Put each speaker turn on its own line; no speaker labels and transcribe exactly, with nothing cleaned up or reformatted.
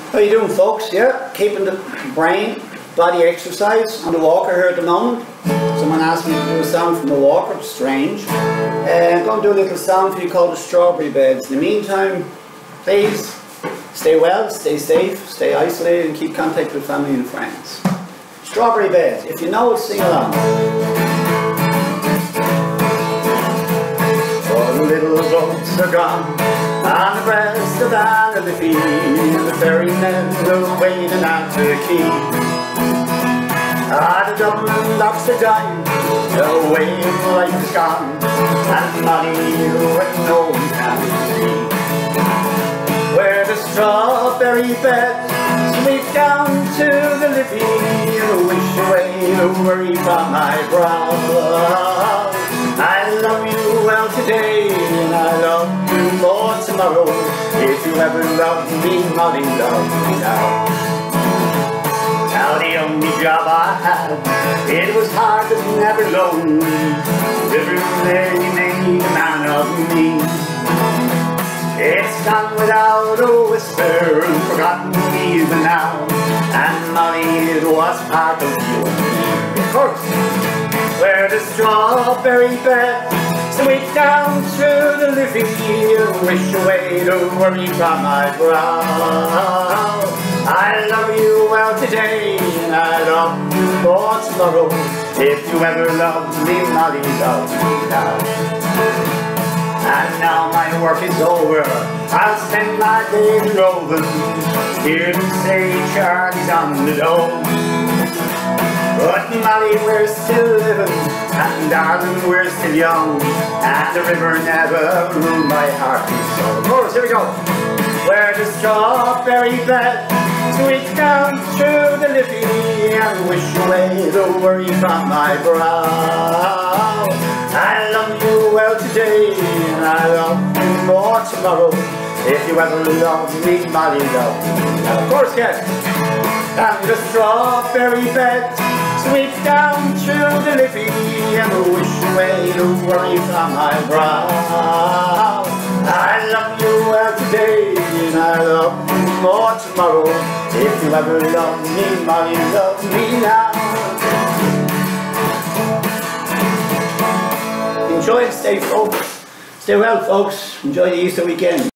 How you doing, folks? Yeah, keeping the brain, body exercise on the walker here at the moment. Someone asked me to do a song from the walker, strange. Uh, I'm going to do a little song for you called the Strawberry Beds. In the meantime, please stay well, stay safe, stay isolated and keep contact with family and friends. Strawberry Beds, if you know it, sing along. All the little boats are gone on the breast of Anne of the Fee, the ferrymen are waiting at the quay. Ah, the Dublin docks are dying, the wave of life is gone, and money with no one can see. Where the strawberry beds sweep down to the Liffey, and wish away the worry from my brow. I love you well today, and I love you more tomorrow. If you ever loved me, Molly, love me now. Now the only job I had, it was hard but never lonely. Riverdale made a man of me. It's gone without a whisper and forgotten even now. And Molly, it was part of you and me. Of course. Where the strawberry bed sweep down through the Liffey, and wish away the worry from my brow. I love you well today, and I love you more tomorrow. If you ever loved me, Molly, love me now. And now my work is over, I'll spend my days roving. Hear them say Charlie's on the dole. But Molly, we're still living, and darling, we're still young, and the river never ruled my heart and soul. Chorus, here we go. Where the strawberry bed sweep down through the Liffey, and wish away the worry from my brow. I love you well today, and I love you more tomorrow. If you ever love me, Molly, love me now. Of course, yes. And the strawberry bed sweep down through the Liffey, and wish away the worry from my brow. I love you well today, and I love you more tomorrow. If you ever love me, Molly, love me now. Enjoy and stay focused. Stay well, folks. Enjoy the Easter weekend.